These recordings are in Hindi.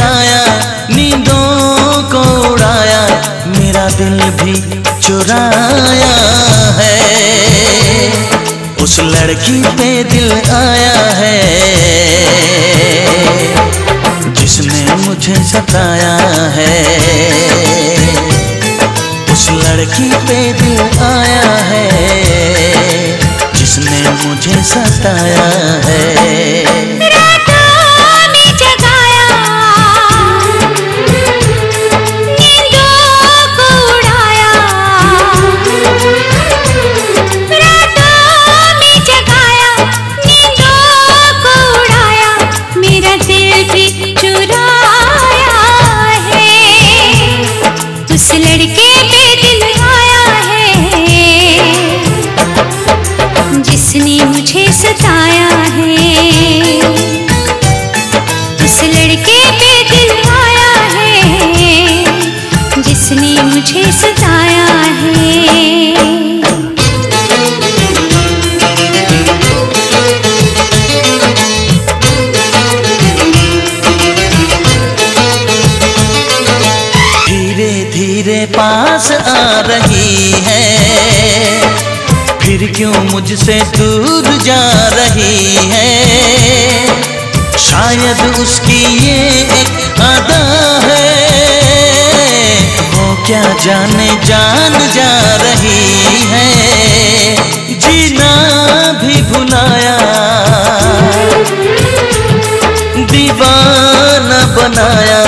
जगाया, नींदों को उड़ाया, मेरा दिल भी चुराया है। उस लड़की पे दिल आया है जिसने मुझे सताया है। उस लड़की पे दिल आया है जिसने मुझे सताया है। उस लड़के पे दिल आया है जिसने मुझे सताया है। उस लड़के पे दिल आया है जिसने मुझे सताया है। धीरे पास आ रही है, फिर क्यों मुझसे दूर जा रही है। शायद उसकी ये एक अदा है, वो क्या जाने जान जा रही है। जीना भी भुलाया, दीवाना बनाया,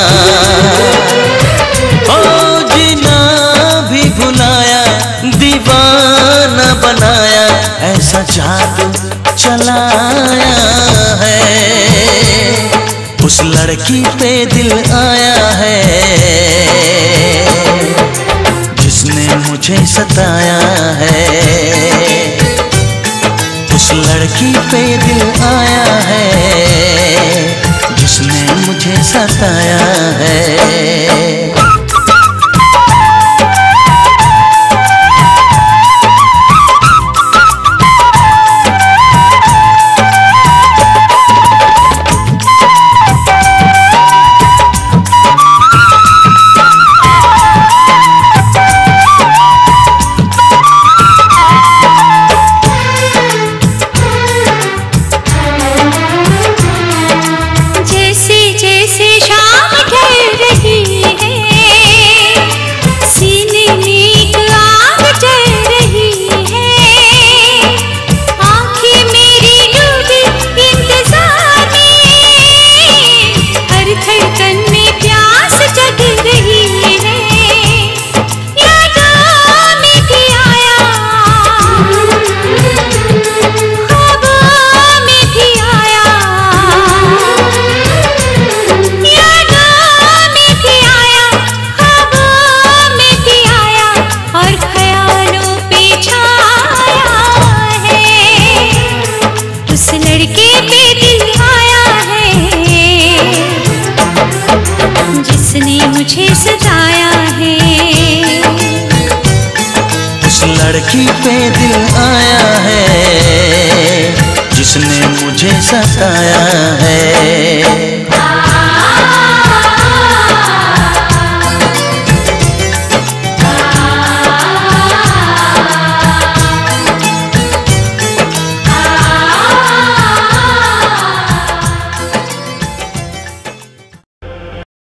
दीवाना बनाया, ऐसा जादू चलाया है। उस लड़की पे दिल आया है जिसने मुझे सताया है। उस लड़की पे दिल आया है जिसने मुझे सताया है। मुझे सताया है। उस लड़की पे दिल आया है जिसने मुझे सताया है।